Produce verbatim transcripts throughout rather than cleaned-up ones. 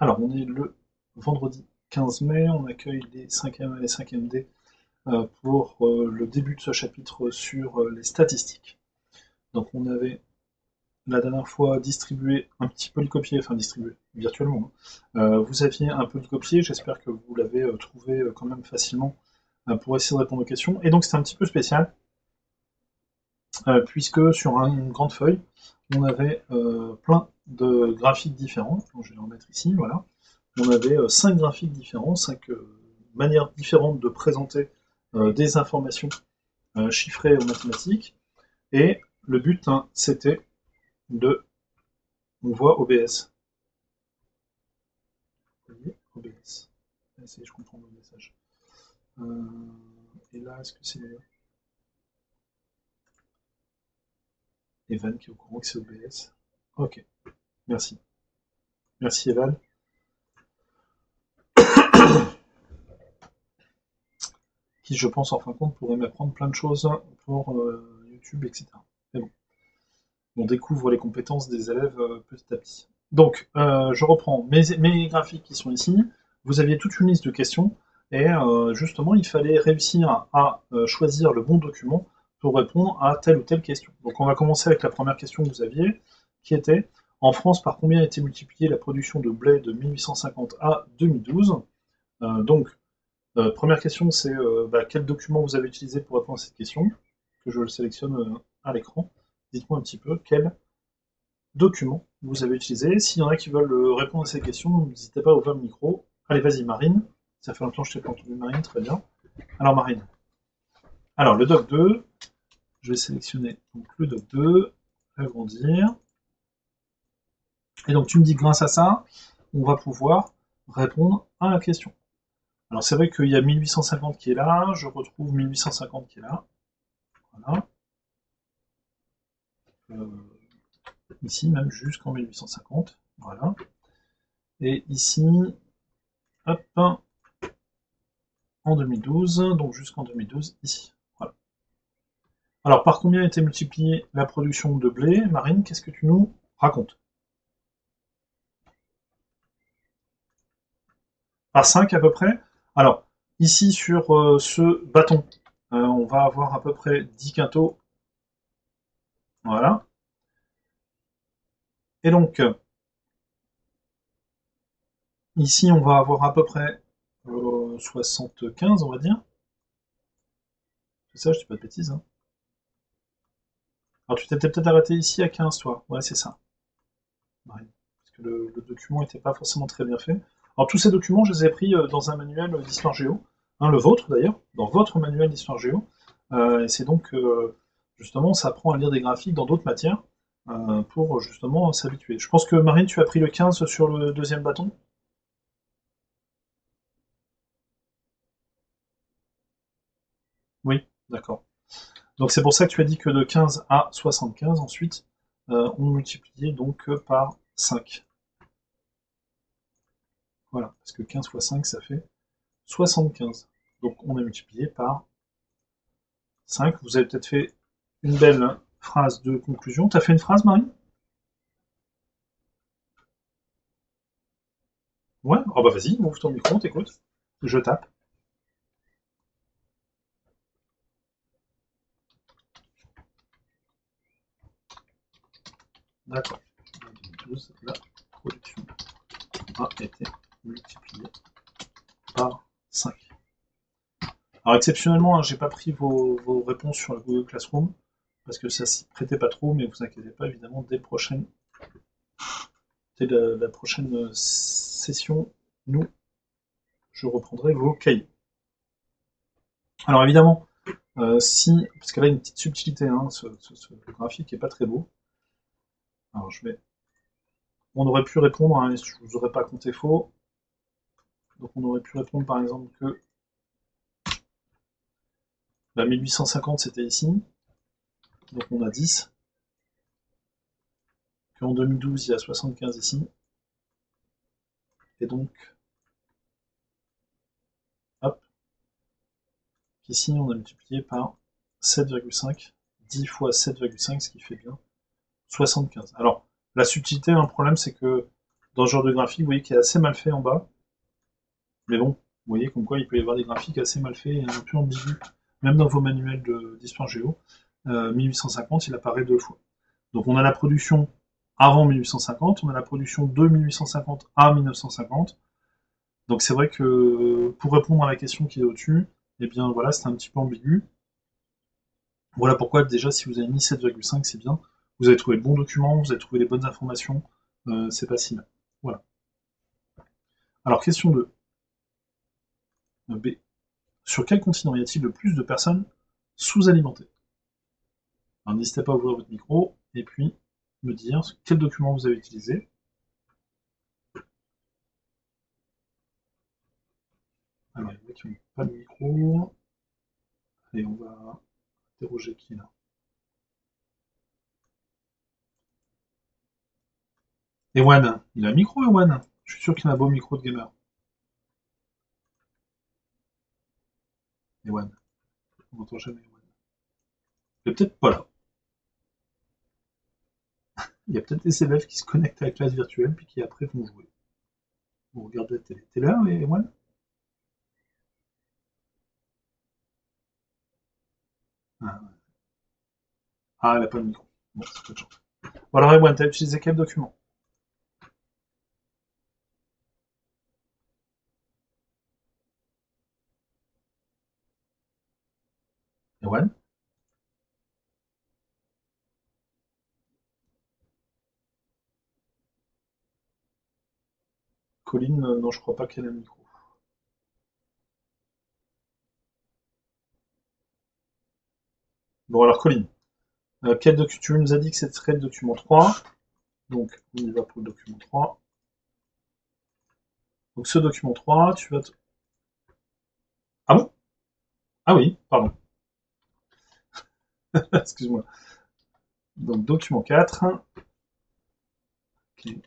Alors, on est le vendredi quinze mai, on accueille les cinquième et les cinquième D euh, pour euh, le début de ce chapitre sur euh, les statistiques. Donc, on avait la dernière fois distribué un petit polycopier, enfin distribué virtuellement. Hein. Euh, vous aviez un polycopier, j'espère que vous l'avez euh, trouvé euh, quand même facilement euh, pour essayer de répondre aux questions. Et donc, c'est un petit peu spécial, euh, puisque sur un- une grande feuille, on avait euh, plein de graphiques différents. Donc, je vais les remettre ici, voilà. On avait euh, cinq graphiques différents, cinq euh, manières différentes de présenter euh, des informations euh, chiffrées en mathématiques. Et le but, hein, c'était de... On voit O B S. Vous voyez O B S. Essayez, je comprends le message. Euh, et là, est-ce que c'est Evan qui est au courant que c'est O B S? Ok, merci. Merci Evan. Qui, je pense, en fin de compte, pourrait m'apprendre plein de choses pour euh, YouTube, et cetera. Mais bon, on découvre les compétences des élèves euh, petit à petit. Donc, euh, je reprends mes, mes graphiques qui sont ici. Vous aviez toute une liste de questions, et euh, justement, il fallait réussir à euh, choisir le bon document pour répondre à telle ou telle question. Donc, on va commencer avec la première question que vous aviez, qui était en France, par combien a été multipliée la production de blé de mille huit cent cinquante à deux mille douze? euh, Donc, euh, première question, c'est euh, bah, quel document vous avez utilisé pour répondre à cette question, que je le sélectionne euh, à l'écran. Dites-moi un petit peu quel document vous avez utilisé. S'il y en a qui veulent euh, répondre à ces questions, n'hésitez pas à ouvrir le micro. Allez, vas-y, Marine. Ça fait longtemps que je t'ai pas entendu, Marine, très bien. Alors, Marine. Alors, le doc deux, je vais sélectionner donc, le doc deux, agrandir. Et donc, tu me dis que grâce à ça, on va pouvoir répondre à la question. Alors, c'est vrai qu'il y a mille huit cent cinquante qui est là, je retrouve mille huit cent cinquante qui est là. Voilà. Euh, ici, même jusqu'en mille huit cent cinquante. Voilà. Et ici, hop, en deux mille douze, donc jusqu'en deux mille douze, ici. Voilà. Alors, par combien a été multipliée la production de blé? Marine, qu'est-ce que tu nous racontes? Par cinq à peu près. Alors, ici, sur euh, ce bâton, euh, on va avoir à peu près dix quintaux. Voilà. Et donc, ici, on va avoir à peu près euh, soixante-quinze, on va dire. C'est ça, je dis pas de bêtises. Hein. Alors, tu t'étais peut-être arrêté ici à quinze, toi. Ouais, c'est ça. Marine. Parce que le, le document n'était pas forcément très bien fait. Alors, tous ces documents, je les ai pris euh, dans un manuel d'histoire géo. Hein, le vôtre, d'ailleurs, dans votre manuel d'histoire géo. Euh, et c'est donc, euh, justement, ça apprend à lire des graphiques dans d'autres matières euh, pour, justement, s'habituer. Je pense que, Marine, tu as pris le quinze sur le deuxième bâton? Oui, d'accord. Donc, c'est pour ça que tu as dit que de quinze à soixante-quinze, ensuite, euh, on multipliait donc euh, par cinq. Voilà, parce que quinze fois cinq, ça fait soixante-quinze. Donc, on a multiplié par cinq. Vous avez peut-être fait une belle phrase de conclusion. T'as fait une phrase, Marie? Ouais? Oh bah vas-y, ouvre ton micro, on t'écoute. Je tape. D'accord. deux mille douze, la production a été multipliée par cinq. Alors exceptionnellement, hein, j'ai pas pris vos, vos réponses sur le Google Classroom, parce que ça s'y prêtait pas trop, mais vous inquiétez pas, évidemment, dès, prochaine, dès la, la prochaine session, nous, je reprendrai vos cahiers. Alors évidemment, euh, si, parce que là, une petite subtilité, hein, ce, ce, ce graphique est pas très beau. Alors je vais, on aurait pu répondre, hein, je vous aurais pas compté faux. Donc on aurait pu répondre par exemple que bah, mille huit cent cinquante c'était ici, donc on a dix. Qu'en deux mille douze il y a soixante-quinze ici. Et donc, hop, ici on a multiplié par sept virgule cinq. dix fois sept virgule cinq, ce qui fait bien soixante-quinze. Alors, la subtilité, un problème, c'est que dans ce genre de graphique, vous voyez qu'il est assez mal fait en bas. Mais bon, vous voyez comme quoi il peut y avoir des graphiques assez mal faits et un peu ambigus. Même dans vos manuels d'histoire géo, euh, mille huit cent cinquante, il apparaît deux fois. Donc on a la production avant mille huit cent cinquante, on a la production de mille huit cent cinquante à mille neuf cent cinquante. Donc c'est vrai que pour répondre à la question qui est au-dessus, eh bien voilà, c'est un petit peu ambigu. Voilà pourquoi déjà si vous avez mis sept virgule cinq, c'est bien. Vous avez trouvé le bon document, vous avez trouvé les bonnes informations, euh, c'est pas si mal. Voilà. Alors question deux. B. Sur quel continent y a-t-il le plus de personnes sous-alimentées? Alors n'hésitez pas à ouvrir votre micro et puis me dire quel document vous avez utilisé. Alors il y en a qui n'ont pas de micro. Et on va interroger qui là. Ewan, il a un micro Ewan? Je suis sûr qu'il a un beau micro de gamer. Ewan, on n'entend jamais Ewan. Il est peut-être pas là. Il y a peut-être des élèves qui se connectent à la classe virtuelle puis qui après vont jouer. Vous regardez la télé. T'es là, Ewan? Ah, ah, elle a pas de micro. Bon, c'est pas de chance. Bon, alors Ewan, t'as utilisé quel document? Ewan? Colline, euh, non, je crois pas qu'elle a le micro. Bon, alors Colline, euh, quel docu tu nous as dit que ce serait le document trois. Donc, on y va pour le document trois. Donc, ce document trois, tu vas te... Ah bon? Ah oui, pardon. Excuse-moi. Donc, document quatre. Okay.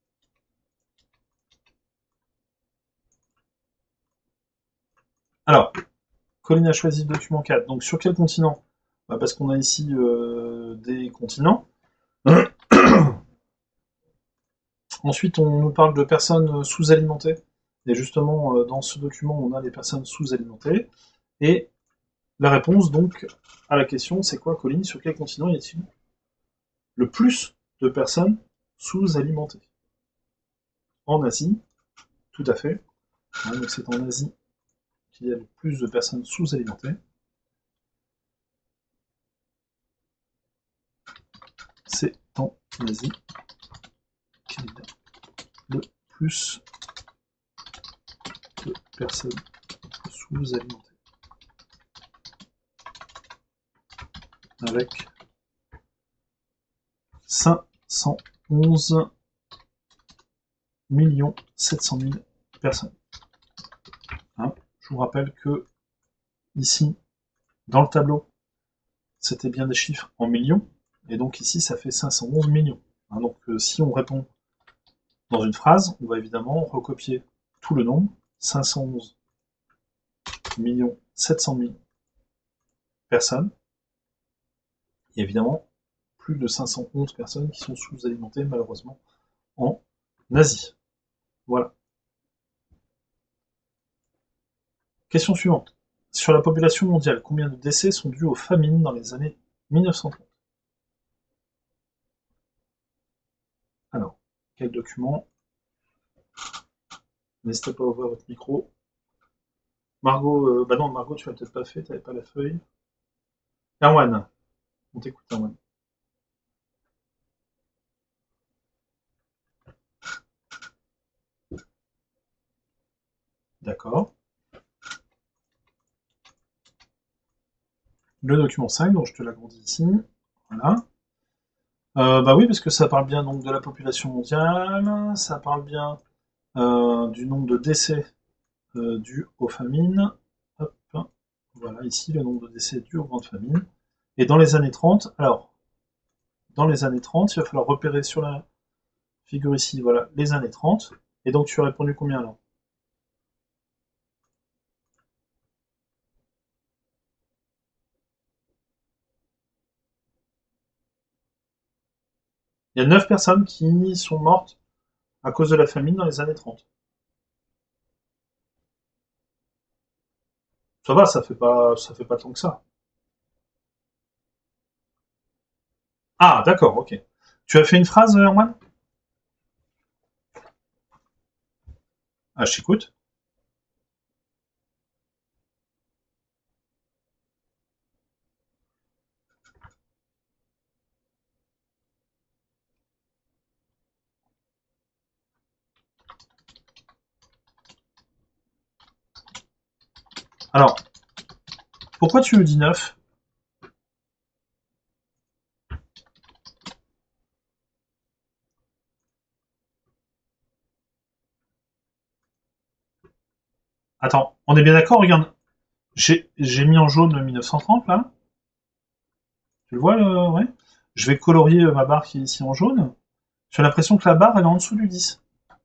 Alors, Colline a choisi le document quatre. Donc, sur quel continent? Bah, parce qu'on a ici euh, des continents. Ensuite, on nous parle de personnes sous-alimentées. Et justement, euh, dans ce document, on a des personnes sous-alimentées. Et la réponse, donc, à la question, c'est quoi, Colline? Sur quel continent y a-t-il le plus de personnes sous-alimentées? En Asie, tout à fait. Ouais, donc c'est en Asie qu'il y a le plus de personnes sous-alimentées. C'est en Asie qu'il y a le plus de personnes sous-alimentées. Avec cinq cent onze millions sept cent mille personnes. Hein, je vous rappelle que ici, dans le tableau, c'était bien des chiffres en millions, et donc ici, ça fait cinq cent onze millions. Hein, donc euh, si on répond dans une phrase, on va évidemment recopier tout le nombre, cinq cent onze millions sept cent mille personnes. Il y a évidemment plus de cinq cent onze personnes qui sont sous-alimentées, malheureusement, en Asie. Voilà. Question suivante. Sur la population mondiale, combien de décès sont dus aux famines dans les années mille neuf cent trente? Alors, quel document? N'hésitez pas à ouvrir votre micro. Margot, euh, bah non, Margot, tu l'as peut-être pas fait, tu n'avais pas la feuille. Erwan, on t'écoute, Erwan. D'accord. Le document cinq, donc je te l'agrandis ici. Voilà. Euh, bah oui, parce que ça parle bien donc de la population mondiale, ça parle bien euh, du nombre de décès euh, dus aux famines. Hop, voilà, ici le nombre de décès dus aux grandes famines. Et dans les années trente, alors, dans les années trente, il va falloir repérer sur la figure ici, voilà, les années trente. Et donc tu as répondu combien alors? Il y a neuf personnes qui sont mortes à cause de la famine dans les années trente. Ça va, ça fait pas, ça fait pas tant que ça. Ah, d'accord, ok. Tu as fait une phrase, Erwan? Ah, je t'écoute. Alors, pourquoi tu me dis neuf? Attends, on est bien d'accord, regarde. J'ai j'ai mis en jaune mille neuf cent trente, là. Tu le vois, le... ouais. Je vais colorier euh, ma barre qui est ici en jaune. J'ai l'impression que la barre, elle est en dessous du dix.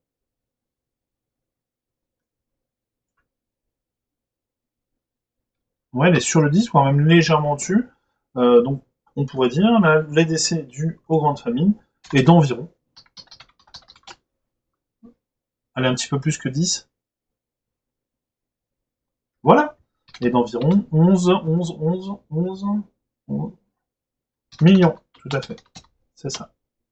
Ouais, elle est sur le dix, voire même légèrement dessus. Euh, donc, on pourrait dire la, les décès dus aux grandes famines est d'environ. Elle est un petit peu plus que dix. Voilà. Et d'environ onze, onze, onze, onze, onze millions. Tout à fait. C'est ça.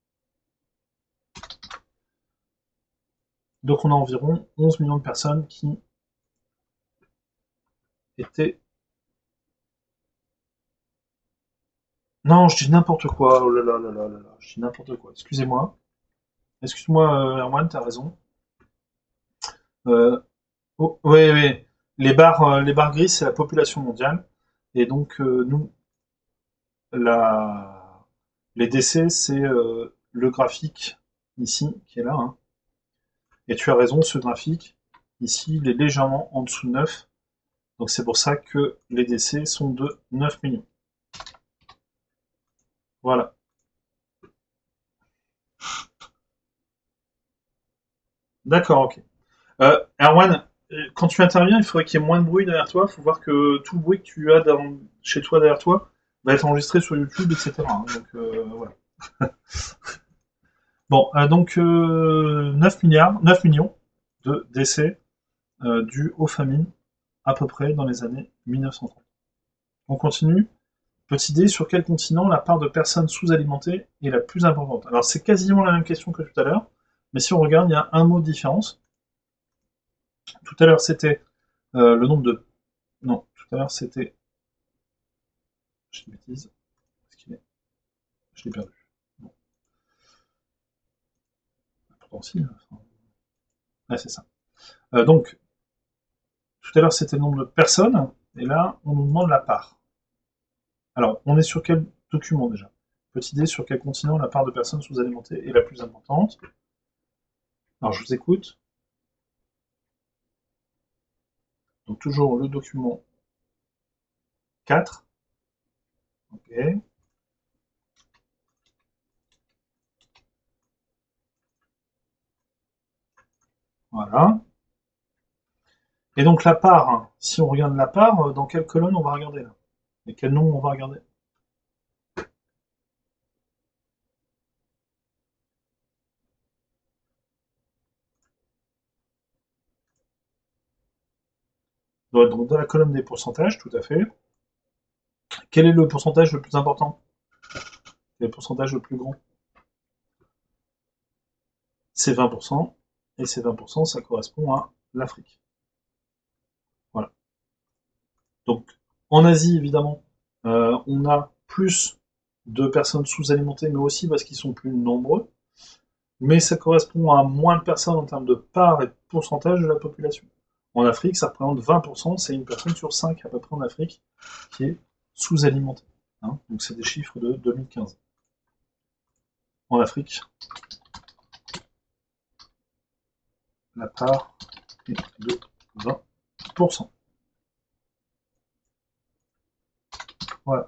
Donc, on a environ onze millions de personnes qui étaient. Non, je dis n'importe quoi. Oh là là là là là là. Je dis n'importe quoi. Excusez-moi. Excuse-moi, euh, Erwan, t'as raison. Euh, oh, oui, oui. Les barres, euh, les barres grises, c'est la population mondiale. Et donc, euh, nous, la... les décès, c'est euh, le graphique ici, qui est là. Hein. Et tu as raison, ce graphique, ici, il est légèrement en dessous de neuf. Donc c'est pour ça que les décès sont de neuf millions. Voilà. D'accord, ok. Euh, Erwan, euh, quand tu interviens, il faudrait qu'il y ait moins de bruit derrière toi. Il faut voir que tout le bruit que tu as dans- chez toi derrière toi va être enregistré sur YouTube, et cetera. hein. Donc euh, voilà. Bon, euh, donc euh, neuf milliards, neuf millions de décès euh, dus aux famines à peu près dans les années mille neuf cent trente. On continue. Petite idée, sur quel continent la part de personnes sous-alimentées est la plus importante? Alors c'est quasiment la même question que tout à l'heure, mais si on regarde, il y a un mot de différence. Tout à l'heure c'était euh, le nombre de... Non, tout à l'heure c'était... Je dis une bêtise. Est-ce qu'il est Je l'ai perdu. Bon, pourtant si. Enfin... Ouais, c'est ça. Euh, donc, tout à l'heure c'était le nombre de personnes, et là on nous demande la part. Alors, on est sur quel document déjà? Petite idée, sur quel continent la part de personnes sous-alimentées est la plus importante? Alors, je vous écoute. Donc, toujours le document quatre. Ok. Voilà. Et donc, la part, hein, si on regarde la part, euh, dans quelle colonne on va regarder là? Et quel nom on va regarder? Donc, dans la colonne des pourcentages, tout à fait. Quel est le pourcentage le plus important? Quel est le pourcentage le plus grand? C'est vingt pour cent. Et ces vingt pour cent, ça correspond à l'Afrique. Voilà. Donc, en Asie, évidemment, euh, on a plus de personnes sous-alimentées, mais aussi parce qu'ils sont plus nombreux. Mais ça correspond à moins de personnes en termes de part et de pourcentage de la population. En Afrique, ça représente vingt pour cent, c'est une personne sur cinq à peu près en Afrique qui est sous-alimentée. Hein. Donc c'est des chiffres de deux mille quinze. En Afrique, la part est de vingt pour cent. Voilà.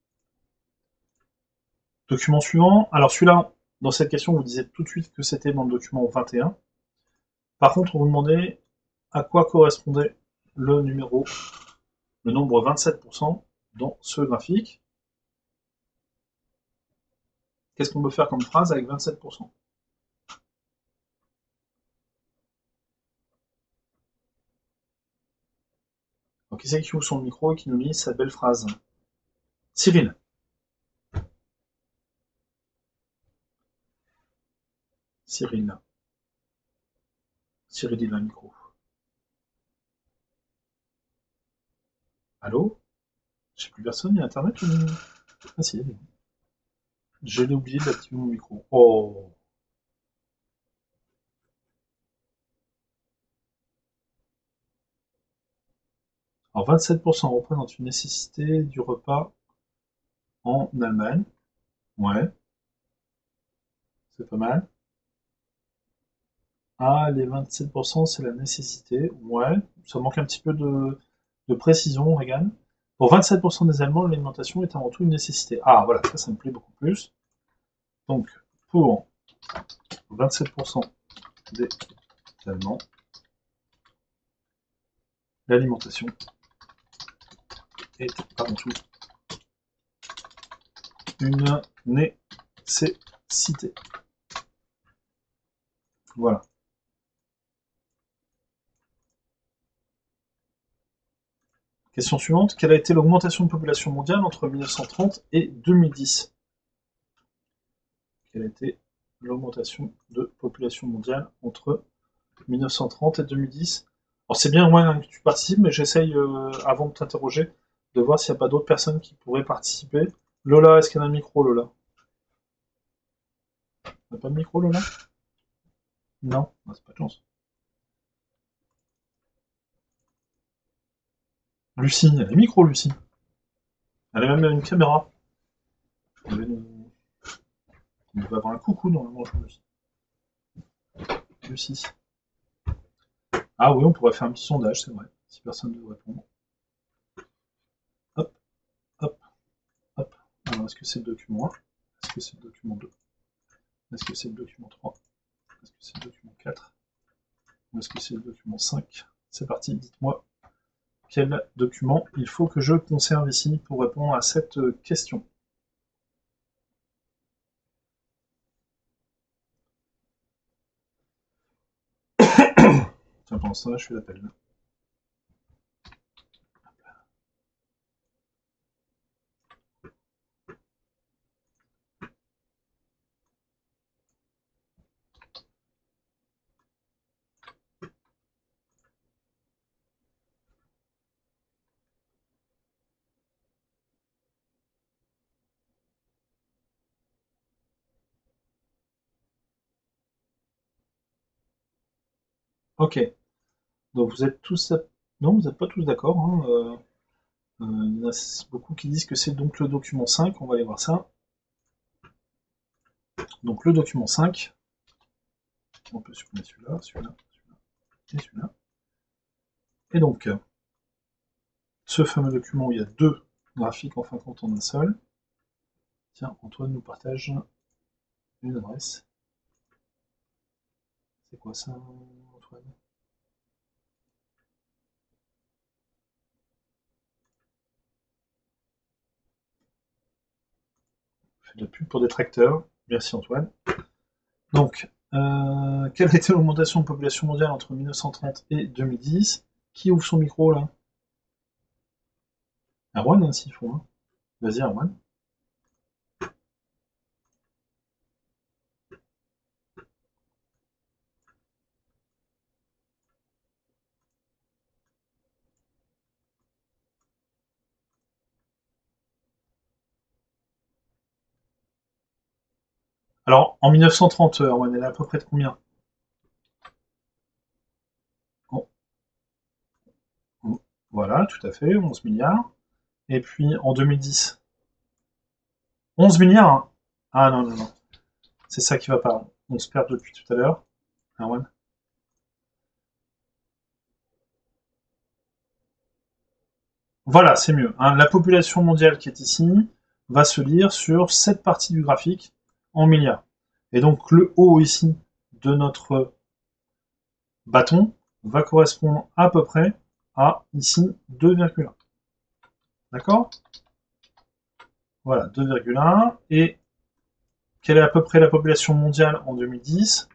Document suivant. Alors celui-là, dans cette question, vous disiez tout de suite que c'était dans le document vingt et un. Par contre, on vous demandait à quoi correspondait le numéro, le nombre vingt-sept pour cent dans ce graphique. Qu'est-ce qu'on peut faire comme phrase avec vingt-sept pour cent? Donc, qui c'est qui ouvre son micro et qui nous lit sa belle phrase? Cyril. Cyril. Cyril, il a un micro. Allô? J'ai plus personne, il y a internet ou... Ah si, j'ai oublié d'activer mon micro. Oh. Alors vingt-sept pour cent représente une nécessité du repas en Allemagne. Ouais, c'est pas mal. Ah, les vingt-sept pour cent, c'est la nécessité. Ouais, ça manque un petit peu de, de précision, Regan. Pour vingt-sept pour cent des Allemands, l'alimentation est avant tout une nécessité. Ah, voilà, ça, ça me plaît beaucoup plus. Donc, pour vingt-sept pour cent des Allemands, l'alimentation est avant tout une nécessité. Voilà. Question suivante. Quelle a été l'augmentation de population mondiale entre mille neuf cent trente et deux mille dix? Quelle a été l'augmentation de population mondiale entre mille neuf cent trente et deux mille dix? Alors c'est bien moi que tu participes, mais j'essaye, euh, avant de t'interroger, de voir s'il n'y a pas d'autres personnes qui pourraient participer. Lola, est-ce qu'il y a un micro, Lola? T'as pas de micro, Lola? Non, ah, c'est pas de chance. Lucie, elle a un micro, Lucie. Elle a même une caméra. Elle devait nous- On devait avoir un coucou dans le manche, Lucie. Lucie. Ah oui, on pourrait faire un petit sondage, c'est vrai, si personne ne veut répondre. Hop, hop, hop. Alors, est-ce que c'est le document un? Est-ce que c'est le document deux? Est-ce que c'est le document trois? Est-ce que c'est le document quatre? Ou est-ce que c'est le document cinq? C'est parti, dites-moi quel document il faut que je conserve ici pour répondre à cette question. Tiens, pendant ce temps-là, je fais l'appel. Ok, donc vous êtes tous... Non, vous n'êtes pas tous d'accord. Hein. Euh, euh, il y en a beaucoup qui disent que c'est donc le document cinq, on va aller voir ça. Donc le document cinq, on peut supprimer celui-là, celui-là, celui-là et celui-là. Et donc, ce fameux document où il y a deux graphiques en fin de compte en un seul. Tiens, Antoine nous partage une adresse. C'est quoi ça, Antoine? On fait de la pub pour des tracteurs. Merci Antoine. Donc, euh, quelle a été l'augmentation de population mondiale entre mille neuf cent trente et deux mille dix? Qui ouvre son micro là? Erwan, hein, s'il faut. Hein. Vas-y, Erwan. Alors, en mille neuf cent trente, Erwan, elle est à peu près de combien? Bon, voilà, tout à fait, onze milliards. Et puis, en deux mille dix, onze milliards hein. Ah non, non, non. C'est ça qui va pas. On se perd depuis tout à l'heure. Erwan. Voilà, c'est mieux. Hein. La population mondiale qui est ici va se lire sur cette partie du graphique en milliards. Et donc le haut ici de notre bâton va correspondre à peu près à ici deux virgule un. D'accord? Voilà, deux virgule un. Et quelle est à peu près la population mondiale en deux mille dix?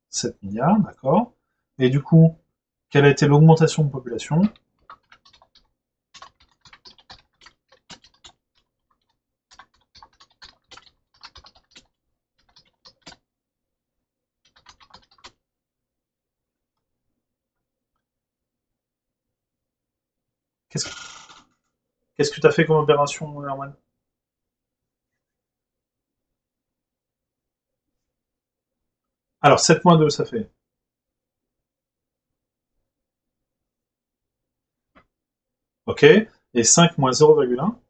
sept milliards, d'accord. Et du coup, quelle a été l'augmentation de population? Qu'est-ce que qu'est-ce que tu as fait comme opération, Erwan? Alors, sept moins deux, ça fait. OK. Et cinq moins zéro virgule un.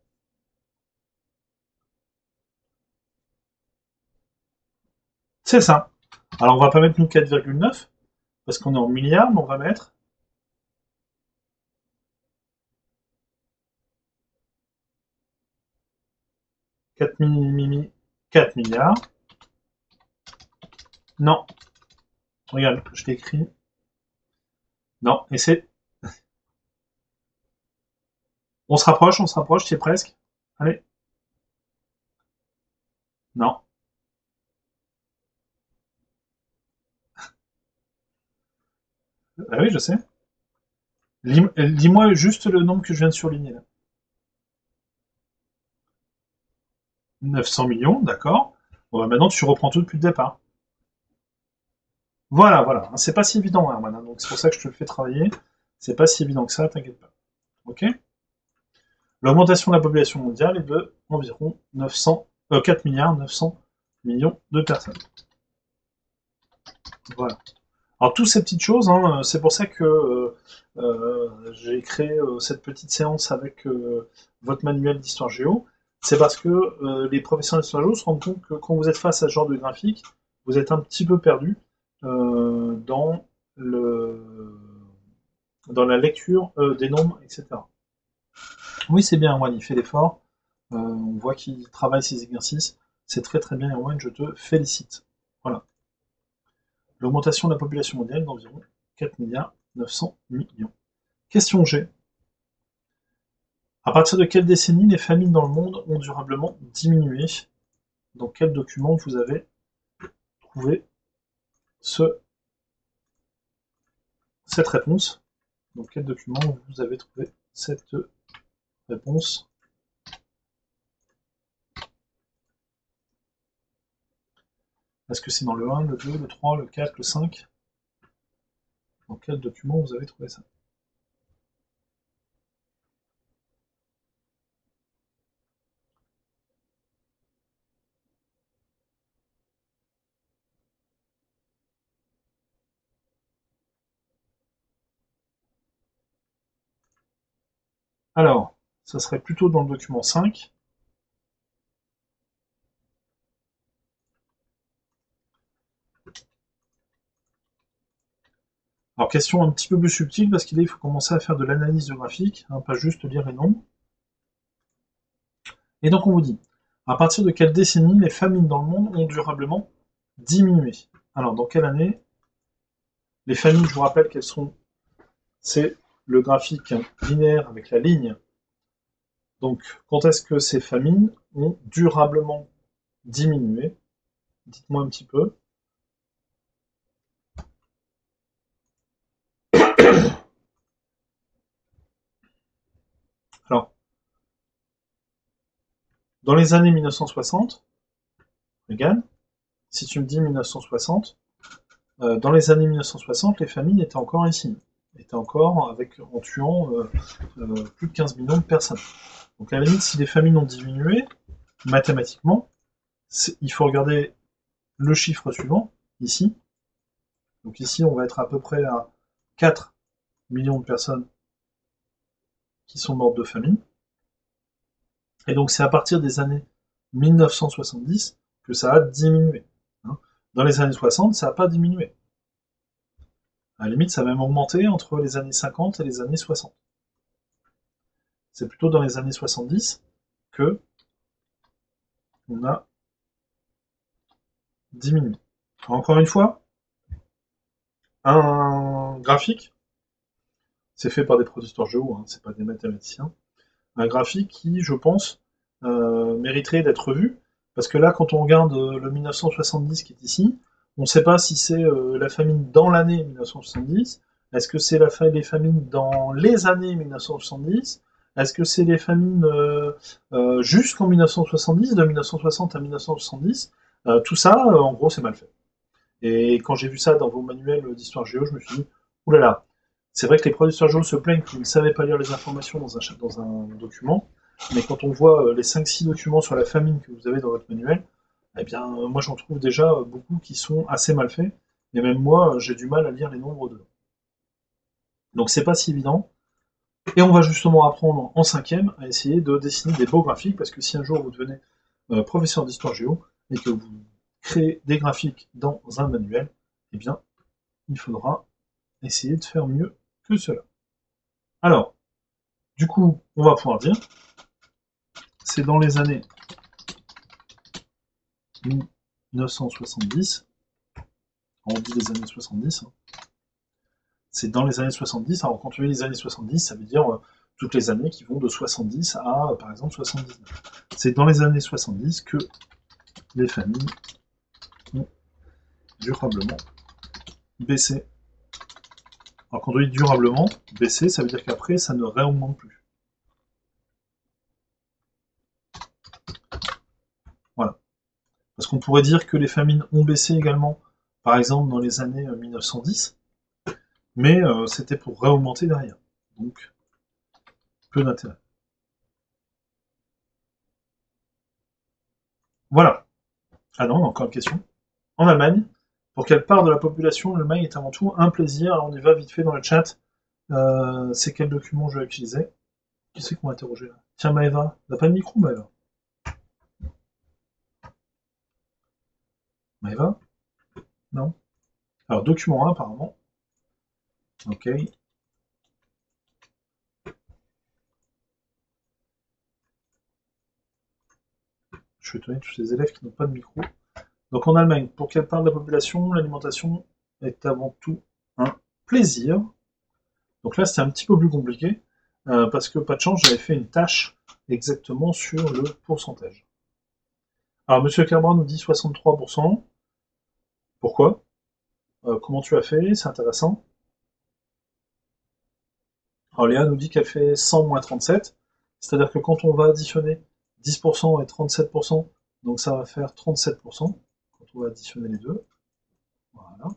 C'est ça. Alors, on va pas mettre nous quatre virgule neuf, parce qu'on est en milliards, mais on va mettre quatre, mi- quatre milliards. Non. Regarde, je l'ai écrit. Non. Et c'est... On se rapproche, on se rapproche, c'est presque. Allez. Non. Ah oui, je sais. Lis- Lis-moi juste le nombre que je viens de surligner là. neuf cents millions, d'accord. Bon, bah, maintenant, tu reprends tout depuis le départ. Voilà, voilà. C'est pas si évident, Herman, hein, donc c'est pour ça que je te le fais travailler. C'est pas si évident que ça, t'inquiète pas. Ok. L'augmentation de la population mondiale est de environ neuf cents, euh, quatre milliards neuf cents millions de personnes. Voilà. Alors, toutes ces petites choses, hein, c'est pour ça que euh, euh, j'ai créé euh, cette petite séance avec euh, votre manuel d'histoire géo. C'est parce que euh, les professionnels d'histoire géo se rendent compte que quand vous êtes face à ce genre de graphique, vous êtes un petit peu perdu euh, dans, le, dans la lecture euh, des nombres, et cetera. Oui, c'est bien, Erwan, il fait l'effort. Euh, on voit qu'il travaille ses exercices. C'est très très bien, Erwan, je te félicite. Voilà. L'augmentation de la population mondiale d'environ quatre milliards neuf cents millions. Question G. À partir de quelle décennie les famines dans le monde ont durablement diminué? Dans quel document vous avez trouvé ce, cette réponse? Dans quel document vous avez trouvé cette réponse? Est-ce que c'est dans le un, le deux, le trois, le quatre, le cinq? Dans quel document vous avez trouvé ça? Alors, ça serait plutôt dans le document cinq. Alors, question un petit peu plus subtile, parce qu'il faut commencer à faire de l'analyse de graphique, hein, pas juste lire les nombres. Et donc on vous dit, à partir de quelle décennie les famines dans le monde ont durablement diminué? Alors, dans quelle année? Les famines, je vous rappelle qu'elles sont... C'est le graphique linéaire avec la ligne. Donc, quand est-ce que ces famines ont durablement diminué? Dites-moi un petit peu. Alors, dans les années mille neuf cent soixante, regarde, si tu me dis mille neuf cent soixante, euh, dans les années mille neuf cent soixante, les famines étaient encore ici, étaient encore avec, en tuant euh, euh, plus de quinze millions de personnes. Donc à la limite, si les famines ont diminué, mathématiquement, il faut regarder le chiffre suivant, ici. Donc ici, on va être à peu près à quatre millions de personnes qui sont mortes de famine. Et donc c'est à partir des années mille neuf cent soixante-dix que ça a diminué. Hein. Dans les années soixante, ça n'a pas diminué. À la limite, ça a même augmenté entre les années cinquante et les années soixante. C'est plutôt dans les années soixante-dix que on a diminué. Encore une fois, un graphique, c'est fait par des pros d'histoire géo, hein, c'est pas des mathématiciens. Un graphique qui, je pense, euh, mériterait d'être vu, parce que là, quand on regarde le mille neuf cent soixante-dix qui est ici, On ne sait pas si c'est euh, la famine dans l'année mille neuf cent soixante-dix, est-ce que c'est la fa les famines dans les années mille neuf cent soixante-dix, est-ce que c'est les famines euh, euh, jusqu'en mille neuf cent soixante-dix, de mille neuf cent soixante à mille neuf cent soixante-dix, euh, tout ça, euh, en gros, c'est mal fait. Et quand j'ai vu ça dans vos manuels d'histoire géo, je me suis dit, oulala, c'est vrai que les profs d'histoire géo se plaignent qu'ils ne savaient pas lire les informations dans un, dans un document, mais quand on voit les cinq six documents sur la famine que vous avez dans votre manuel, eh bien, moi j'en trouve déjà beaucoup qui sont assez mal faits, et même moi, j'ai du mal à lire les nombres dedans. Donc c'est pas si évident, et on va justement apprendre en cinquième à essayer de dessiner des beaux graphiques, parce que si un jour vous devenez euh, professeur d'histoire géo, et que vous créez des graphiques dans un manuel, eh bien, il faudra essayer de faire mieux que cela. Alors, du coup, on va pouvoir dire, c'est dans les années mille neuf cent soixante-dix, on dit les années soixante-dix, hein. C'est dans les années soixante-dix, alors quand tu dis les années soixante-dix, ça veut dire euh, toutes les années qui vont de soixante-dix à, euh, par exemple, soixante-dix-neuf. C'est dans les années soixante-dix que les familles ont durablement baissé. Alors quand on dit durablement baissé, ça veut dire qu'après, ça ne réaugmente plus. Voilà. Parce qu'on pourrait dire que les famines ont baissé également, par exemple, dans les années mille neuf cent dix, mais euh, c'était pour réaugmenter derrière. Donc, peu d'intérêt. Voilà. Ah non, encore une question. En Allemagne, pour quelle part de la population l'Allemagne est avant tout un plaisir? Alors on y va vite fait dans le chat. Euh, c'est quel document je vais utiliser? Qui c'est qu'on va interroger là? Tiens, Maëva, t'as pas de micro, Maëva? Maëva? Non? Alors, document un, apparemment. Ok. Je suis étonné de tous ces élèves qui n'ont pas de micro. Donc en Allemagne, pour quelle part de la population l'alimentation est avant tout un plaisir? Donc là, c'était un petit peu plus compliqué, euh, parce que, pas de chance, j'avais fait une tâche exactement sur le pourcentage. Alors, Monsieur Cabra nous dit soixante-trois pour cent. Pourquoi? euh, Comment tu as fait? C'est intéressant. Alors, Léa nous dit qu'elle fait cent moins trente-sept. C'est-à-dire que quand on va additionner dix pour cent et trente-sept pour cent, donc ça va faire trente-sept pour cent, quand on va additionner les deux. Voilà.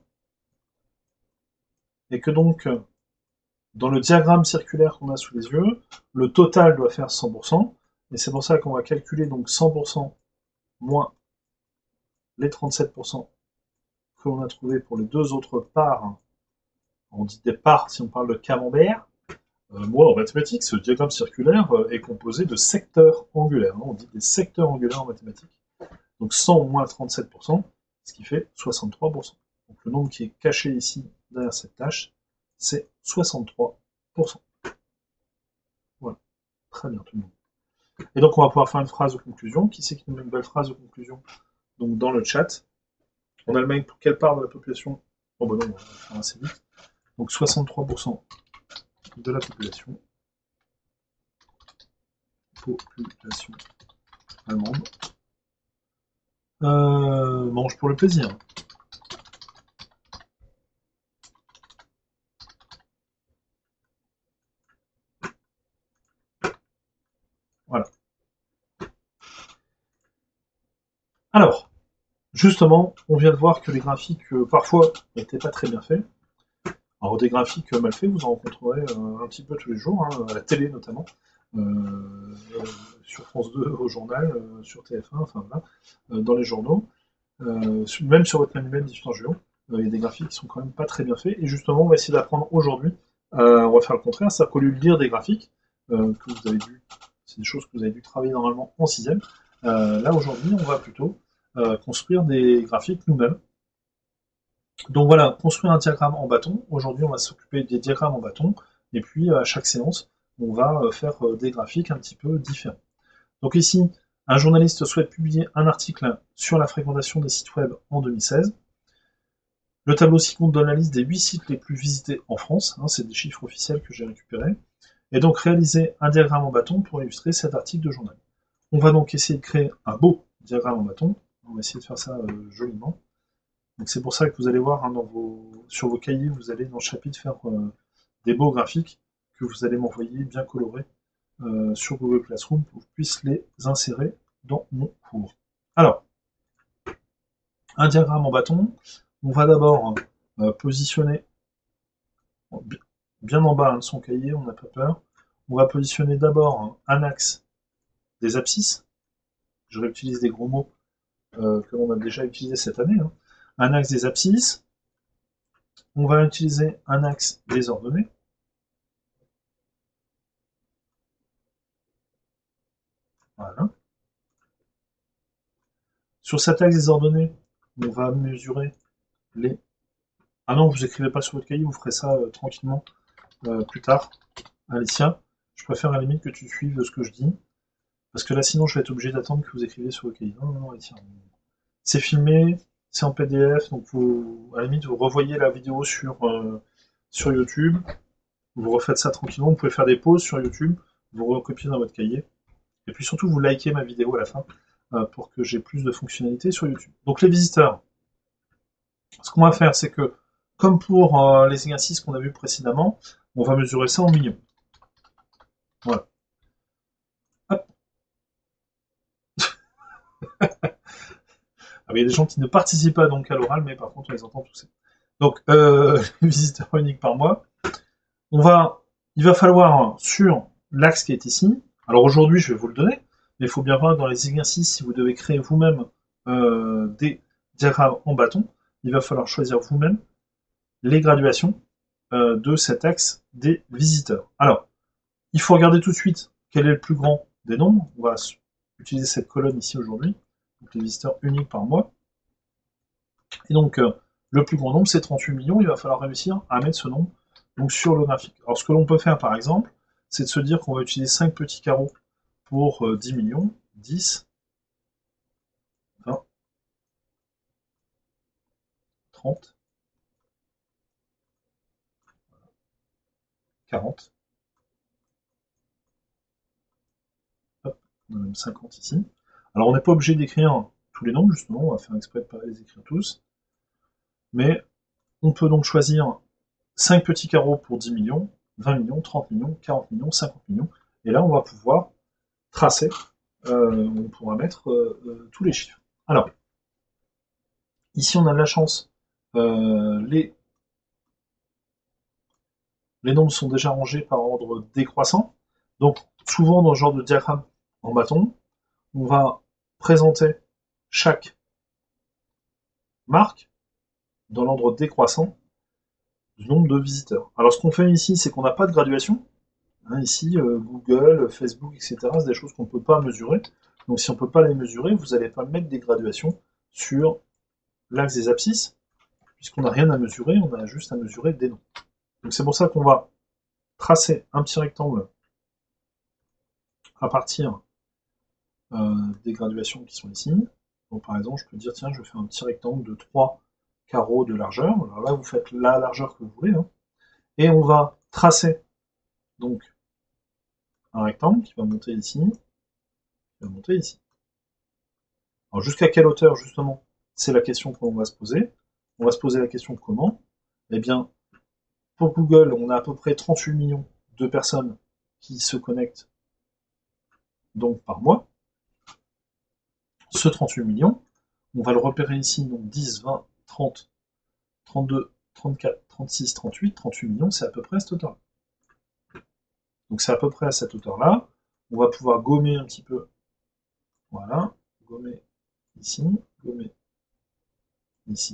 Et que donc, dans le diagramme circulaire qu'on a sous les yeux, le total doit faire cent pour cent, et c'est pour ça qu'on va calculer donc cent pour cent moins les trente-sept pour cent que l'on a trouvé pour les deux autres parts. On dit des parts si on parle de camembert. Euh, moi, en mathématiques, ce diagramme circulaire euh, est composé de secteurs angulaires. Hein, on dit des secteurs angulaires en mathématiques. Donc cent moins trente-sept pour cent, ce qui fait soixante-trois pour cent. Donc le nombre qui est caché ici derrière cette tâche, c'est soixante-trois pour cent. Voilà, très bien tout le monde. Et donc on va pouvoir faire une phrase de conclusion. Qui c'est qui nous met une belle phrase de conclusion? Donc dans le chat. En Allemagne, pour quelle part de la population? Oh bah non, on va faire assez vite. Donc soixante-trois pour cent de la population. Population allemande. Euh, mange pour le plaisir. Voilà. Alors, justement, on vient de voir que les graphiques, euh, parfois, n'étaient pas très bien faits. Alors, des graphiques mal faits, vous en rencontrerez euh, un petit peu tous les jours, hein, à la télé notamment, euh, euh, sur France deux, au journal, euh, sur T F un, enfin voilà, euh, dans les journaux, euh, même sur votre manuel d'histoire géo, euh, il y a des graphiques qui sont quand même pas très bien faits, et justement, on va essayer d'apprendre aujourd'hui, euh, on va faire le contraire, c'est-à-dire qu'au lieu de lire des graphiques, euh, que vous avez dû, c'est des choses que vous avez dû travailler normalement en sixième, euh, là aujourd'hui, on va plutôt euh, construire des graphiques nous-mêmes. Donc voilà, construire un diagramme en bâton. Aujourd'hui, on va s'occuper des diagrammes en bâton. Et puis, à chaque séance, on va faire des graphiques un petit peu différents. Donc ici, un journaliste souhaite publier un article sur la fréquentation des sites web en deux mille seize. Le tableau ci-contre donne la liste des huit sites les plus visités en France. Hein, c'est des chiffres officiels que j'ai récupérés. Et donc, réaliser un diagramme en bâton pour illustrer cet article de journal. On va donc essayer de créer un beau diagramme en bâton. On va essayer de faire ça euh, joliment. Donc c'est pour ça que vous allez voir hein, dans vos, sur vos cahiers, vous allez dans le chapitre faire euh, des beaux graphiques que vous allez m'envoyer bien colorés euh, sur Google Classroom pour que je puisse les insérer dans mon cours. Alors, un diagramme en bâton, on va d'abord euh, positionner bien en bas hein, de son cahier, on n'a pas peur. On va positionner d'abord un axe des abscisses. Je réutilise des gros mots euh, que l'on a déjà utilisés cette année. Hein. Un axe des abscisses. On va utiliser un axe des ordonnées. Voilà. Sur cet axe des ordonnées, on va mesurer les... Ah non, vous écrivez pas sur votre cahier, vous ferez ça euh, tranquillement euh, plus tard. Alicia, je préfère à la limite que tu suives ce que je dis, parce que là sinon je vais être obligé d'attendre que vous écriviez sur le cahier. Non, non, non, Alicia. C'est filmé, c'est en P D F, donc vous, à la limite vous revoyez la vidéo sur, euh, sur YouTube, vous refaites ça tranquillement, vous pouvez faire des pauses sur YouTube, vous recopiez dans votre cahier, et puis surtout vous likez ma vidéo à la fin, euh, pour que j'ai plus de fonctionnalités sur YouTube. Donc les visiteurs, ce qu'on va faire, c'est que, comme pour euh, les exercices qu'on a vus précédemment, on va mesurer ça en millions. Voilà. Hop. Ah, il y a des gens qui ne participent pas donc à l'oral, mais par contre on les entend tousser. Donc, euh, les visiteurs uniques par mois. On va, il va falloir, sur l'axe qui est ici, alors aujourd'hui je vais vous le donner, mais il faut bien voir dans les exercices, si vous devez créer vous-même euh, des diagrammes en bâton, il va falloir choisir vous-même les graduations euh, de cet axe des visiteurs. Alors, il faut regarder tout de suite quel est le plus grand des nombres. On va utiliser cette colonne ici aujourd'hui, donc les visiteurs uniques par mois. Et donc, euh, le plus grand nombre, c'est trente-huit millions. Il va falloir réussir à mettre ce nombre donc, sur le graphique. Alors, ce que l'on peut faire, par exemple, c'est de se dire qu'on va utiliser cinq petits carreaux pour euh, dix millions. dix, vingt, trente, quarante. Hop, on a même cinquante ici. Alors, on n'est pas obligé d'écrire tous les nombres, justement. On va faire exprès de ne pas les écrire tous. Mais on peut donc choisir cinq petits carreaux pour dix millions, vingt millions, trente millions, quarante millions, cinquante millions. Et là, on va pouvoir tracer, euh, on pourra mettre euh, euh, tous les chiffres. Alors, ici, on a de la chance. Euh, les, les nombres sont déjà rangés par ordre décroissant. Donc, souvent, dans ce genre de diagramme en bâton, on va présenter chaque marque dans l'ordre décroissant du nombre de visiteurs. Alors, ce qu'on fait ici, c'est qu'on n'a pas de graduation. Hein, ici, euh, Google, Facebook, et cetera, c'est des choses qu'on ne peut pas mesurer. Donc, si on ne peut pas les mesurer, vous n'allez pas mettre des graduations sur l'axe des abscisses, puisqu'on n'a rien à mesurer, on a juste à mesurer des noms. Donc, c'est pour ça qu'on va tracer un petit rectangle à partir euh, des graduations qui sont ici. Donc, par exemple, je peux dire, tiens, je fais un petit rectangle de trois carreaux de largeur. Alors là, vous faites la largeur que vous voulez. Hein. Et on va tracer donc un rectangle qui va monter ici, qui va monter ici. Alors, jusqu'à quelle hauteur, justement, c'est la question qu'on va se poser. On va se poser la question comment. Eh bien, pour Google, on a à peu près trente-huit millions de personnes qui se connectent donc par mois. Ce trente-huit millions, on va le repérer ici, donc dix, vingt, trente, trente-deux, trente-quatre, trente-six, trente-huit, trente-huit millions, c'est à peu près à cette hauteur-là. Donc c'est à peu près à cette hauteur-là. On va pouvoir gommer un petit peu. Voilà, gommer ici, gommer ici,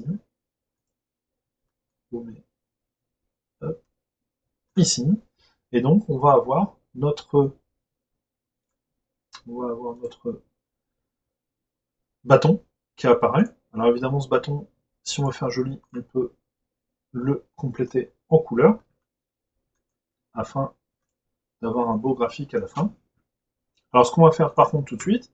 gommer hop, ici. Et donc on va avoir notre, on va avoir notre bâton qui apparaît. Alors évidemment ce bâton, si on veut faire joli, on peut le compléter en couleur afin d'avoir un beau graphique à la fin. Alors ce qu'on va faire par contre tout de suite,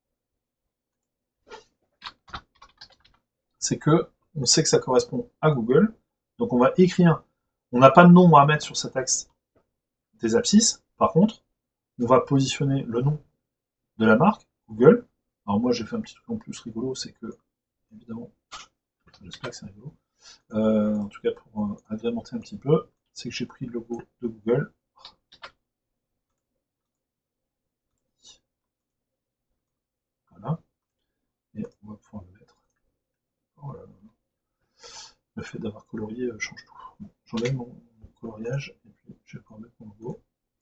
c'est que on sait que ça correspond à Google, donc on va écrire, on n'a pas de nom à mettre sur cet axe des abscisses, par contre, on va positionner le nom de la marque, Google. Alors moi j'ai fait un petit truc en plus rigolo, c'est que, évidemment, j'espère que c'est rigolo. Euh, en tout cas, pour euh, agrémenter un petit peu, c'est que j'ai pris le logo de Google. Voilà. Et on va pouvoir le mettre. Oh là là. Le fait d'avoir colorié euh, change tout. Bon, j'enlève mon, mon coloriage et puis je vais pouvoir mettre mon logo.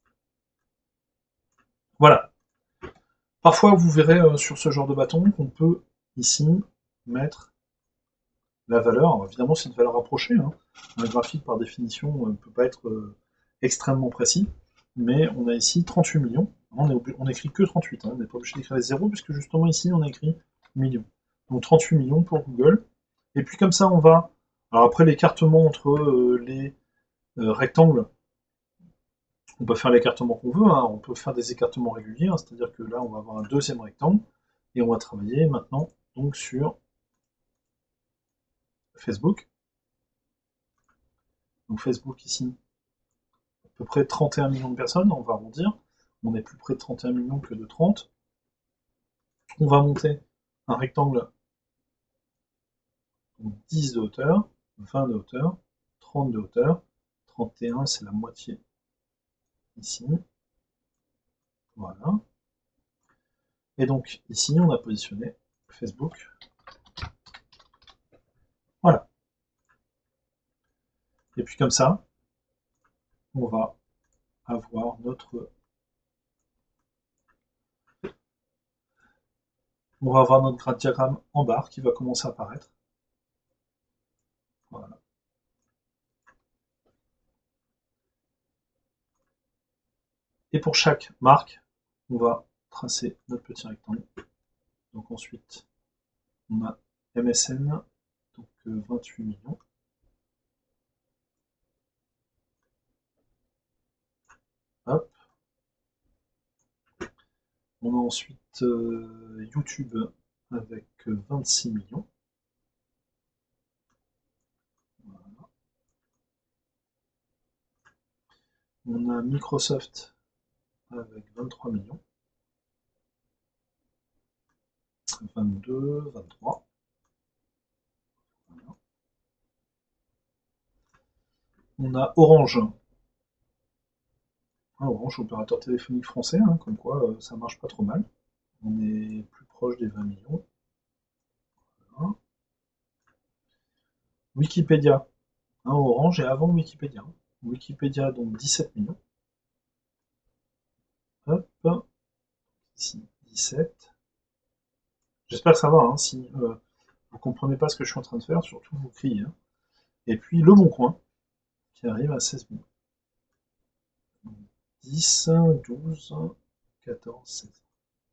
Voilà. Parfois, vous verrez euh, sur ce genre de bâton qu'on peut ici mettre la valeur. Alors, évidemment, c'est une valeur approchée. Hein. Un graphique, par définition, ne peut pas être euh, extrêmement précis. Mais on a ici trente-huit millions. On, est on écrit que trente-huit. Hein. On n'est pas obligé d'écrire les zéros, puisque justement ici, on a écrit millions. Donc trente-huit millions pour Google. Et puis comme ça, on va... Alors après, l'écartement entre euh, les euh, rectangles, on peut faire l'écartement qu'on veut. Hein. On peut faire des écartements réguliers. Hein. C'est-à-dire que là, on va avoir un deuxième rectangle. Et on va travailler maintenant donc sur Facebook. Donc Facebook ici, à peu près trente et un millions de personnes, on va arrondir. On est plus près de trente et un millions que de trente. On va monter un rectangle, donc dix de hauteur, vingt de hauteur, trente de hauteur, trente et un c'est la moitié ici. Voilà. Et donc ici on a positionné Facebook. Voilà. Et puis comme ça, on va avoir notre on va avoir notre diagramme en barre qui va commencer à apparaître. Voilà. Et pour chaque marque, on va tracer notre petit rectangle. Donc ensuite, on a M S N, donc euh, vingt-huit millions. Hop. On a ensuite euh, YouTube avec vingt-six millions. Voilà. On a Microsoft avec vingt-trois millions. vingt-deux, vingt-trois. Voilà. On a Orange. Ah, Orange, opérateur téléphonique français, hein, comme quoi euh, ça marche pas trop mal. On est plus proche des vingt millions. Voilà. Wikipédia. Hein, Orange est avant Wikipédia. Wikipédia, donc dix-sept millions. Hop. Ici, dix-sept. J'espère que ça va. Hein, si euh, vous comprenez pas ce que je suis en train de faire, surtout vous criez. Hein. Et puis Le Bon Coin, qui arrive à seize millions. dix, douze, quatorze, seize.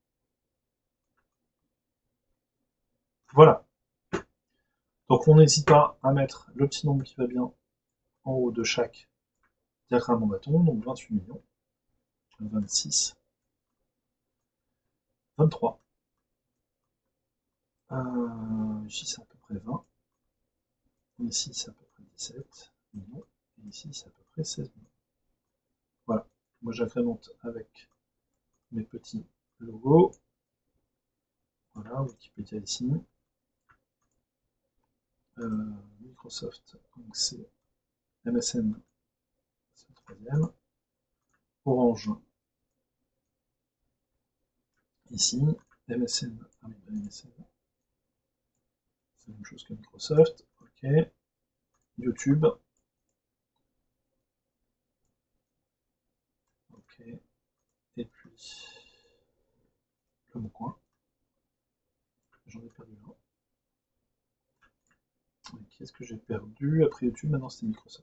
Voilà. Donc on n'hésite pas à mettre le petit nombre qui va bien en haut de chaque diagramme en bâton, donc vingt-huit millions, vingt-six, vingt-trois. Euh, ici c'est à peu près vingt. Ici c'est à peu près dix-sept millions. Et ici c'est à peu près seize millions. Voilà. Moi j'agrémente avec mes petits logos. Voilà, Wikipédia ici. Euh, Microsoft, donc c'est M S N, c'est le troisième. Orange, ici. M S N, ah oui, M S N. C'est la même chose que Microsoft. Ok. YouTube. Ok. Et puis, Le Bon Coin. J'en ai perdu un. Qu'est-ce que j'ai perdu après YouTube? Maintenant, c'était Microsoft.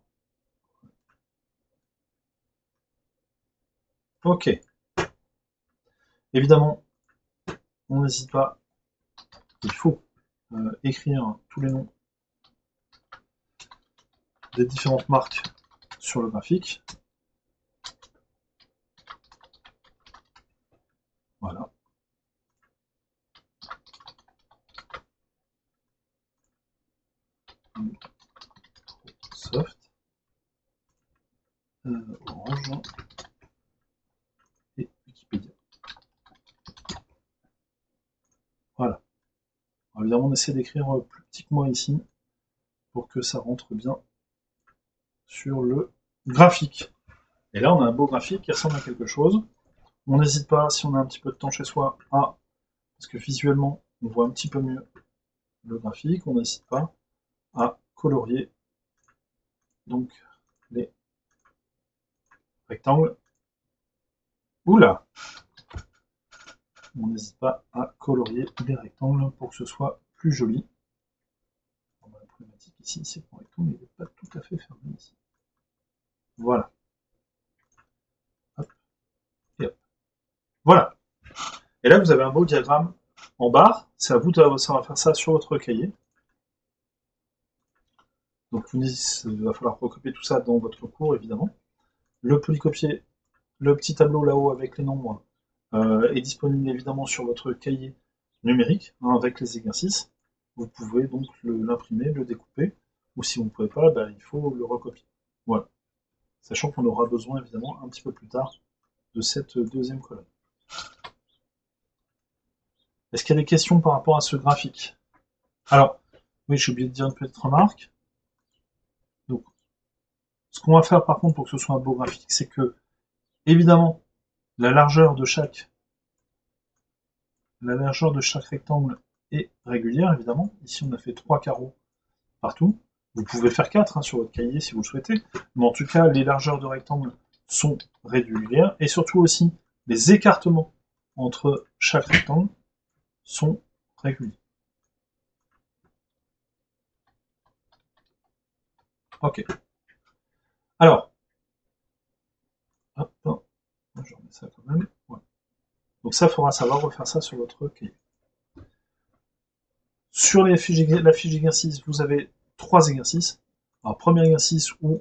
Ok. Évidemment, on n'hésite pas. Il faut euh, écrire tous les noms des différentes marques sur le graphique. Voilà. Microsoft, euh, Orange et Wikipédia. Voilà. Alors évidemment, on essaie d'écrire plus petit que moi ici, pour que ça rentre bien sur le graphique. Et là, on a un beau graphique qui ressemble à quelque chose. On n'hésite pas, si on a un petit peu de temps chez soi, à, parce que visuellement, on voit un petit peu mieux le graphique, on n'hésite pas à colorier donc les rectangles. Oula! On n'hésite pas à colorier les rectangles pour que ce soit plus joli. La problématique ici, c'est que mon rectangle n'est pas tout à fait fermé ici. Voilà. Hop. Et hop. Voilà. Et là, vous avez un beau diagramme en barre. C'est à vous de savoir faire ça sur votre cahier. Donc, vous, il va falloir recopier tout ça dans votre cours, évidemment. Le polycopier, le petit tableau là-haut avec les nombres, euh, est disponible évidemment sur votre cahier numérique, hein, avec les exercices. Vous pouvez donc l'imprimer, le, le découper, ou si vous ne pouvez pas, bah, il faut le recopier. Voilà. Sachant qu'on aura besoin évidemment un petit peu plus tard de cette deuxième colonne. Est-ce qu'il y a des questions par rapport à ce graphique? Alors, oui, j'ai oublié de dire une petite remarque. Donc, ce qu'on va faire par contre pour que ce soit un beau graphique, c'est que, évidemment, la largeur de chaque la largeur de chaque rectangle est régulière, évidemment. Ici, on a fait trois carreaux partout. Vous pouvez faire quatre hein, sur votre cahier si vous le souhaitez. Mais en tout cas, les largeurs de rectangle sont régulières. Et surtout aussi, les écartements entre chaque rectangle sont réguliers. Ok. Alors, hop, hop, je remets ça quand même. Ouais. Donc ça, il faudra savoir refaire ça sur votre cahier. Sur les fiches, la fiche d'exercice, vous avez trois exercices. Alors, premier exercice où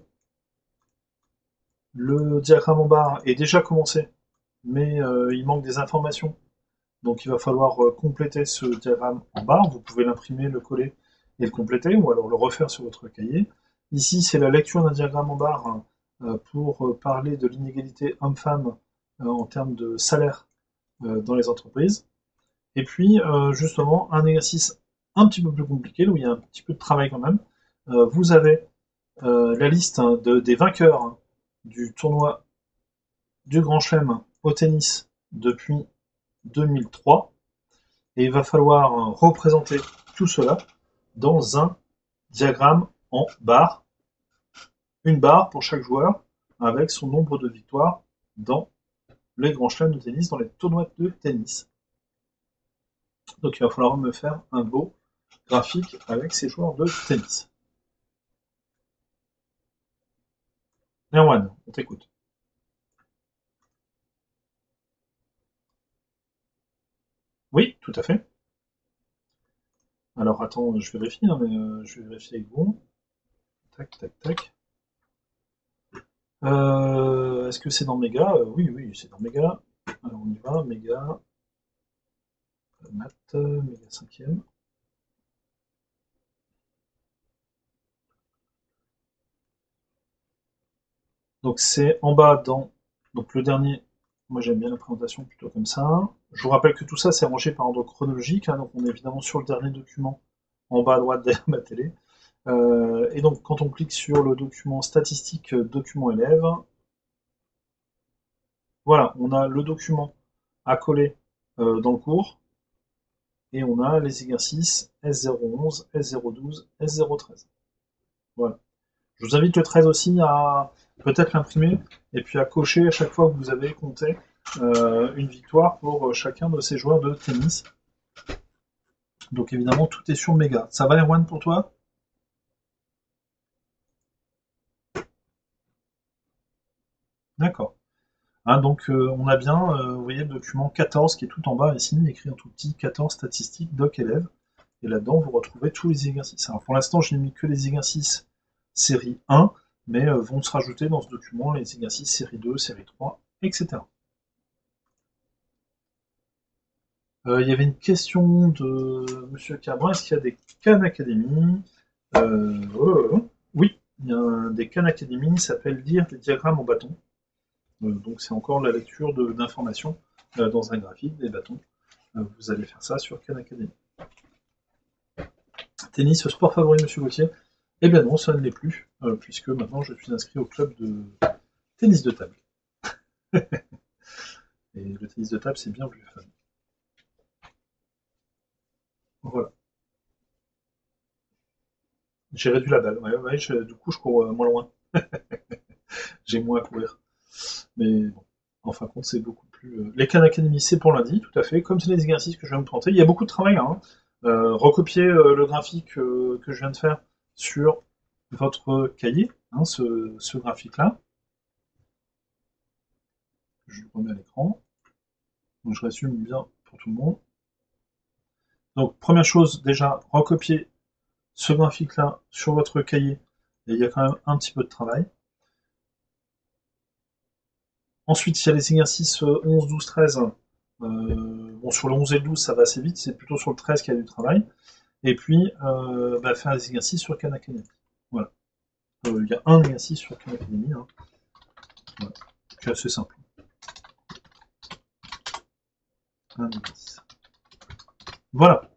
le diagramme en barre est déjà commencé, mais euh, il manque des informations. Donc il va falloir euh, compléter ce diagramme en barre. Vous pouvez l'imprimer, le coller et le compléter, ou alors le refaire sur votre cahier. Ici, c'est la lecture d'un diagramme en barre hein, euh, pour euh, parler de l'inégalité homme-femme euh, en termes de salaire euh, dans les entreprises. Et puis, euh, justement, un exercice un petit peu plus compliqué, où il y a un petit peu de travail quand même. Euh, vous avez euh, la liste hein, de, des vainqueurs hein, du tournoi du Grand Chelem au tennis depuis deux mille trois. Et il va falloir euh, représenter tout cela dans un diagramme en barre. Une barre pour chaque joueur avec son nombre de victoires dans les Grands Chelems de tennis, dans les tournois de tennis. Donc il va falloir me faire un beau graphique avec ces joueurs de tennis. Erwan, on t'écoute. Oui, tout à fait. Alors attends, je vérifie, hein, mais euh, je vais vérifier avec vous. Tac, tac, tac. Euh, Est-ce que c'est dans Mega? euh, Oui, oui, c'est dans Mega. Alors on y va, Mega. Math, Mega cinquième. Donc c'est en bas dans donc le dernier. Moi j'aime bien la présentation plutôt comme ça. Je vous rappelle que tout ça c'est rangé par ordre chronologique. Hein, donc on est évidemment sur le dernier document en bas à droite derrière ma télé. Euh, et donc quand on clique sur le document statistique document élève, voilà, on a le document à coller euh, dans le cours. Et on a les exercices S zéro onze, S zéro douze, S zéro treize. Voilà. Je vous invite le treize aussi à peut-être l'imprimer et puis à cocher à chaque fois que vous avez compté euh, une victoire pour chacun de ces joueurs de tennis. Donc évidemment, tout est sur Mega. Ça va, Erwan, pour toi? D'accord. Hein, donc euh, on a bien, euh, vous voyez, le document quatorze qui est tout en bas ici, écrit en tout petit, quatorze statistiques, doc élève. Et là-dedans, vous retrouvez tous les exercices. Alors pour l'instant, je n'ai mis que les exercices série un, mais euh, vont se rajouter dans ce document les exercices série deux, série trois, et cetera. Euh, il y avait une question de Monsieur Cabrin, est-ce qu'il y a des Khan Academy? euh, oh, Oui, il y a des Khan Academy, qui s'appelle lire des diagrammes en bâton. Euh, donc c'est encore la lecture d'informations euh, dans un graphique, des bâtons. Euh, vous allez faire ça sur Khan Academy. Tennis, sport favori, monsieur Gauthier? Eh bien non, ça ne l'est plus, euh, puisque maintenant je suis inscrit au club de tennis de table. Et le tennis de table, c'est bien plus fun. Voilà. J'ai réduit la balle, ouais, ouais, je- du coup je cours euh, moins loin. J'ai moins à courir. Mais bon, en fin de compte, c'est beaucoup plus. euh, Les Khan Academy, c'est pour lundi, tout à fait. Comme c'est les exercices que je viens de présenter, il y a beaucoup de travail là, hein. Euh, recopier euh, le graphique euh, que je viens de faire sur votre cahier, hein, ce, ce graphique-là. Je le remets à l'écran. Donc je résume bien pour tout le monde. Donc première chose, déjà, recopier ce graphique-là sur votre cahier. Et il y a quand même un petit peu de travail. Ensuite, il y a les exercices onze, douze, treize. Euh, bon, sur le onze et le douze, ça va assez vite, c'est plutôt sur le treize qu'il y a du travail. Et puis, euh, bah, faire des exercices sur Khan Academy. Voilà. Euh, Il y a un exercice sur Khan Academy. Hein. Voilà. C'est assez simple. Un exercice. Voilà.